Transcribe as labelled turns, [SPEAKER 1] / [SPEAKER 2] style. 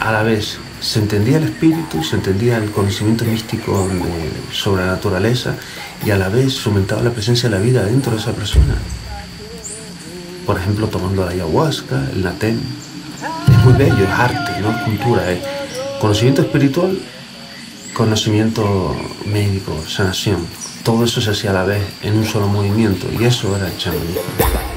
[SPEAKER 1] a la vez se entendía el espíritu, se entendía el conocimiento místico sobre la naturaleza y a la vez se aumentaba la presencia de la vida dentro de esa persona. Por ejemplo, tomando la ayahuasca, el natén. Es muy bello, es arte, no es cultura, es conocimiento espiritual, conocimiento médico, sanación. Todo eso se hacía a la vez en un solo movimiento y eso era el chamanismo.